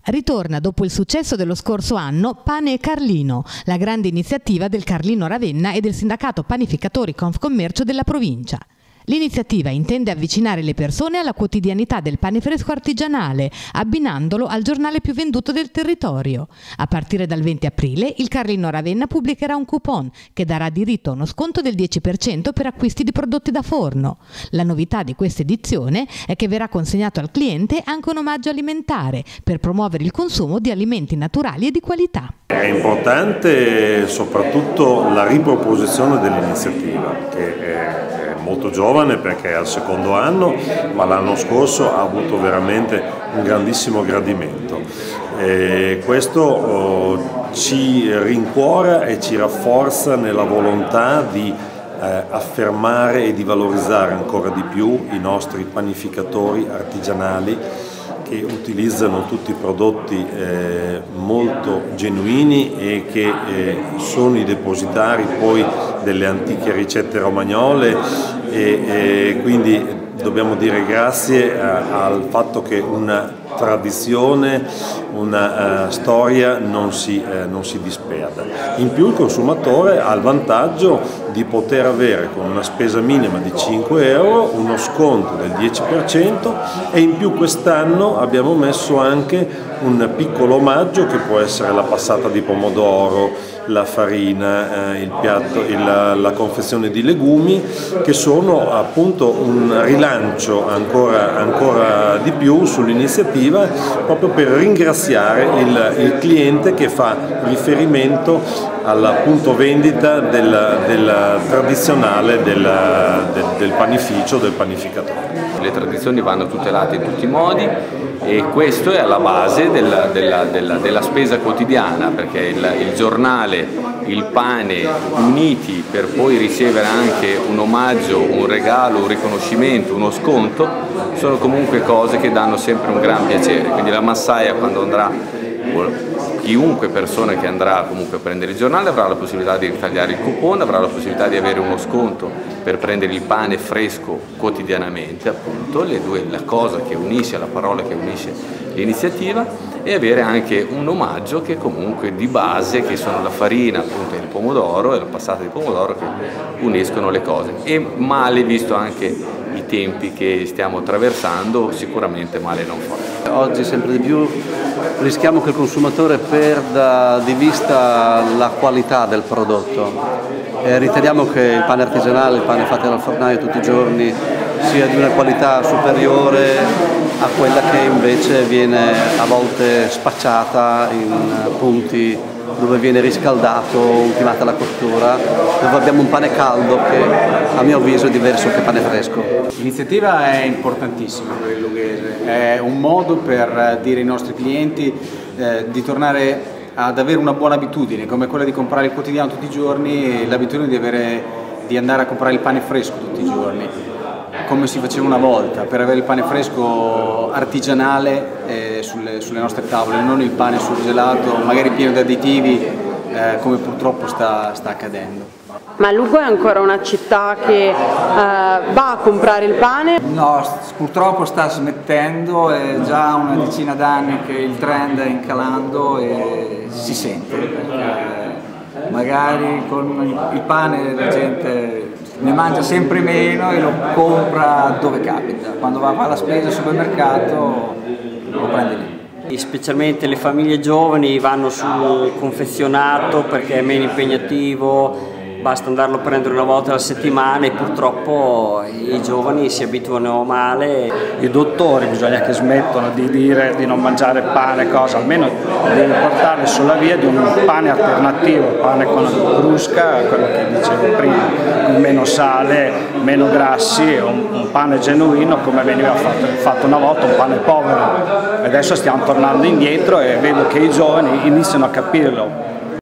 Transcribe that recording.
Ritorna dopo il successo dello scorso anno Pane e Carlino, la grande iniziativa del Carlino Ravenna e del sindacato panificatori Confcommercio della provincia. L'iniziativa intende avvicinare le persone alla quotidianità del pane fresco artigianale, abbinandolo al giornale più venduto del territorio. A partire dal 20 aprile il Carlino Ravenna pubblicherà un coupon che darà diritto a uno sconto del 10% per acquisti di prodotti da forno. La novità di questa edizione è che verrà consegnato al cliente anche un omaggio alimentare per promuovere il consumo di alimenti naturali e di qualità. È importante soprattutto la riproposizione dell'iniziativa, che è molto giovane perché è al secondo anno, ma l'anno scorso ha avuto veramente un grandissimo gradimento. Questo ci rincuora e ci rafforza nella volontà di affermare e di valorizzare ancora di più i nostri panificatori artigianali che utilizzano tutti i prodotti molto genuini e che sono i depositari poi delle antiche ricette romagnole e quindi dobbiamo dire grazie al fatto che una tradizione, una storia non si disperda. In più il consumatore ha il vantaggio di poter avere con una spesa minima di 5 euro uno sconto del 10% e in più quest'anno abbiamo messo anche un piccolo omaggio che può essere la passata di pomodoro, la farina, il piatto, la confezione di legumi, che sono appunto un rilancio ancora di più sull'iniziativa, proprio per ringraziare il cliente che fa riferimento al punto vendita del tradizionale del panificio, del panificatore. Le tradizioni vanno tutelate in tutti i modi e questo è alla base della spesa quotidiana, perché il giornale, il pane uniti per poi ricevere anche un omaggio, un regalo, un riconoscimento, uno sconto, sono comunque cose che danno sempre un gran piacere. Quindi la massaia, quando andrà, chiunque persona che andrà comunque a prendere il giornale avrà la possibilità di ritagliare il coupon, avrà la possibilità di avere uno sconto per prendere il pane fresco quotidianamente, appunto, la cosa che unisce, la parola che unisce l'iniziativa, e avere anche un omaggio che comunque di base, che sono la farina, appunto, e il pomodoro e la passata di pomodoro, che uniscono le cose. E male, visto anche i tempi che stiamo attraversando, sicuramente male non fa. Oggi sempre di più rischiamo che il consumatore perda di vista la qualità del prodotto. Riteniamo che il pane artigianale, il pane fatto dal fornaio tutti i giorni, sia di una qualità superiore a quella che invece viene a volte spacciata in punti dove viene riscaldato, ultimata la cottura, dove abbiamo un pane caldo che a mio avviso è diverso che pane fresco. L'iniziativa è importantissima per il Lughese, è un modo per dire ai nostri clienti di tornare ad avere una buona abitudine, come quella di comprare il quotidiano tutti i giorni, l'abitudine di andare a comprare il pane fresco tutti i giorni, come si faceva una volta, per avere il pane fresco artigianale sulle nostre tavole, non il pane surgelato, magari pieno di additivi, come purtroppo sta accadendo. Ma Lugo è ancora una città che va a comprare il pane? No, purtroppo sta smettendo, è già una decina d'anni che il trend è calando e si sente, perché magari con il pane la gente ne mangia sempre meno e lo compra dove capita, quando va a fare la spesa al supermercato lo prende lì. Specialmente le famiglie giovani vanno sul confezionato perché è meno impegnativo, basta andarlo a prendere una volta alla settimana e purtroppo i giovani si abituano male. I dottori bisogna che smettano di dire di non mangiare pane, almeno devi portarli sulla via di un pane alternativo, pane con brusca, quello che dicevo prima, con meno sale, meno grassi, un pane genuino come veniva fatto una volta, un pane povero. Adesso stiamo tornando indietro e vedo che i giovani iniziano a capirlo.